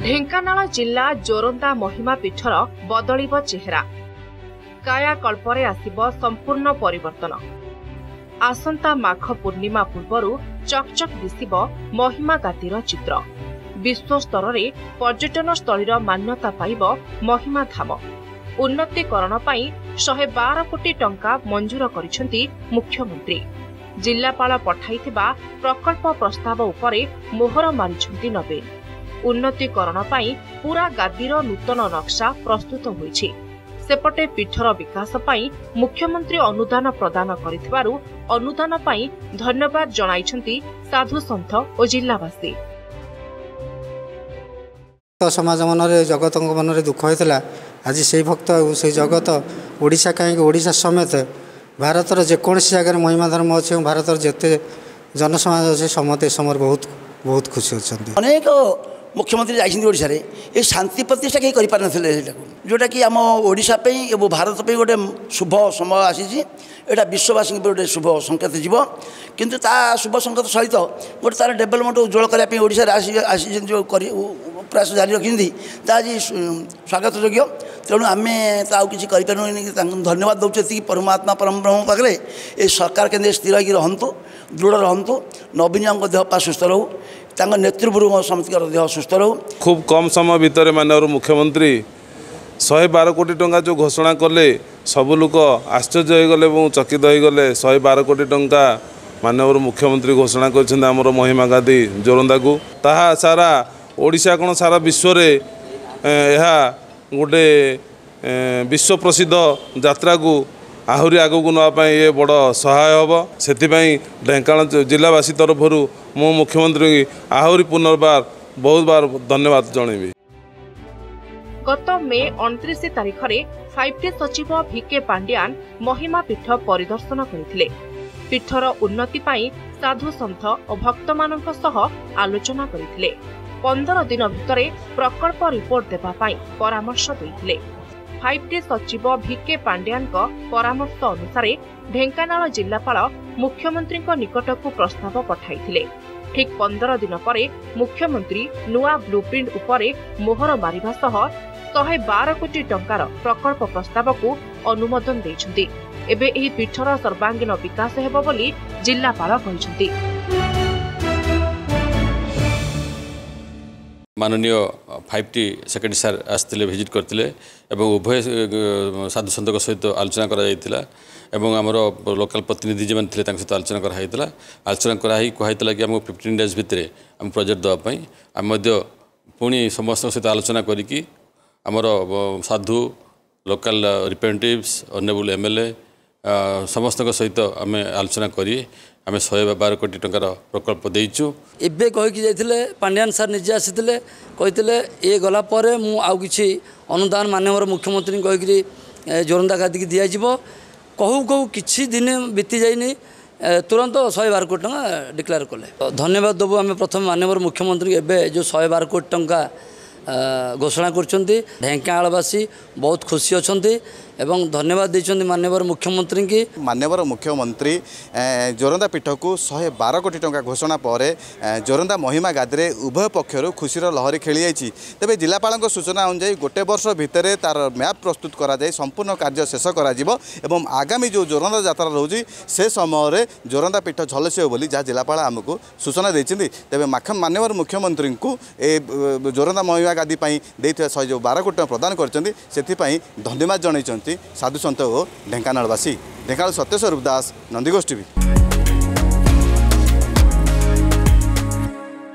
ढेंकानाल जिला जोरंदा महिमा पीठर बदलिब चेहरा कायाकल्परे आसिब संपूर्ण परिवर्तन। आसंता माघ पूर्णिमा पूर्वरु चकचक दिसिब महिमा गादीर चित्र। विश्व स्तर रे पर्यटन स्थलीर मान्यता पाइब महिमा धाम। उन्नतीकरण पाई 112 कोटी टंका मंजूर करिसेंती मुख्यमंत्री। जिल्लापाल पठाइथिबा प्रकल्प प्रस्ताव उपरे मोहर मारिसेंती नवीन। उन्नतीकरण पाई पूरा गादीर नूतन नक्शा प्रस्तुत होईछि। सेपटे पीठर विकास पाई मुख्यमंत्री अनुदान प्रदान करिथिबारु अनुदान पाई धन्यवाद जणाइछंती साधु सन्थ और जिल्लावासी। समाज मनरे जगत मनरे दुख होता। आज से भक्त से जगत ओडिशा कहीं ओडिशा समेत भारतर जेकोसी जगह महिमा धर्म अच्छे भारतर जिते जनसमाज अच्छे समते समय बहुत बहुत खुशी अच्छा। अनेक मुख्यमंत्री जाइछन्ती ये शांति प्रतिष्ठा कहीं कर जोटा कि आम ओडिशा पे एवं भारत पे गोटे शुभ समय आसी एटा विश्ववासी गोटे शुभ संकेत जीव किंतु ता शुभ संकेत सहित गोटे तार डेभलपमेंट उज्जवल करने आसी जो प्रयास जारी रखी आज स्वागत योग्य। तेणु आम किसी धन्यवाद दौर परमात्मा परम ब्रह्म पाखे ये सरकार केन्द्र स्थिर होकु दृढ़ रहतु नवीन देह सुस्थ रहू नेतृवृंद समिति देह सुस्थ रहू। खूब कम समय भितर माननीय मुख्यमंत्री 112 कोटी टंका जो घोषणा कले सबु लोक आश्चर्य हो गले और चकित हो गले। 112 कोटी टंका माननीय मुख्यमंत्री घोषणा कर महिमा गादी जोरंदा को ताहा सारा ओडिशा कौन सारा विश्व रे गोटे विश्व प्रसिद्ध यात्रा को आहरी आगू को नापाई ये बड़ सहाय हम से ढेंकानाल जिलावासी तरफ मु मुख्यमंत्री आहरी पुनर्बार बहुत बार धन्यवाद जनइबी। गत मे 29 तारिख रे 5T सचिव भिके पांड्यान महिमा पीठ परिदर्शन करथिले। पीठर उन्नति पाई साधु सन्थ और भक्त मानक सह आलोचना करथिले। 15 दिन भितरे प्रकल्प रिपोर्ट देबा पाई परामर्श दैथिले। 5T सचिव भिके पांड्यान परामर्श अनुसार ढेंकानाल जिलापाल मुख्यमंत्री निकटकू प्रस्ताव पठाइथिले। ठीक 15 दिन परे मुख्यमंत्री नुआ ब्लूप्रिंट उपरे मोहर मारिबा सह 112 कोटी टंकार प्रकल्प प्रस्ताव को अनुमोदन दैछन्ति। एबे एही पीठर सर्वांगीन विकास हेबो बोली जिलापाल कहिसन्ति। माननीय 5T सेक्रेटरी सार आसते भिजिट करते उभय साधु सन्त सहित आलोचना करमर लोकल प्रतिनिधि जो थे सहित आलोचना कराइला। आलोचना कराई कहला कि आमको 15 डेज भितर आम प्रोजेक्ट देवाई आम पुणी समस्त सहित आलोचना करी आमर साधु लोकल रिप्रेजेंटेटिव्स ऑनरेबल MLA समस्त सहित आम आलोचना करी आम 112 कोटी टंकार प्रकल्प देइचु। एबे कहीकि जाइथिले पांड्यान सर निजे आसीथिले कहिथिले ए गला परे मु आउ किछि अनुदान माननीय मुख्यमंत्री कहीकि जोरंदा गादी की दिया जिवो कहू कहू किछि दिन बीती जाइनी तुरंत 112 कोटी टंका डिक्लेयर कले। धन्यवाद देबू आम प्रथम माननीय मुख्यमंत्री एबे जो 112 कोटी टंका घोषणा करछन्ती। ढेंकानालवासी बहुत खुशी अछन्ती एवं धन्यवाद देछन्ती माननीय मुख्यमंत्री की। माननीय मुख्यमंत्री जोरंदा पीठ को 112 कोटी टंका घोषणा पर जोरंदा महिमा गादी उभय पक्षर खुशीर लहरी खेली जाइए। तेज जिलापाल सूचना अनुसार गोटे वर्ष भितर तार मैप प्रस्तुत करा जाए संपूर्ण कार्य शेष करा जिवो एवं आगामी जो जोरंदा यात्रा रोजी से समय जोरंदा पीठ झलसियो बोली जहाँ जिलापाल आमको सूचना देते। तेज माननीय मुख्यमंत्री को जोरंदा महिमा गादी देते 112 कोटी प्रदान कर धन्यवाद जन साधु सन्त और ढेंकानालवासी। ढेंकानाल सत्यस्वरूप दास, नंदीघोष टीवी।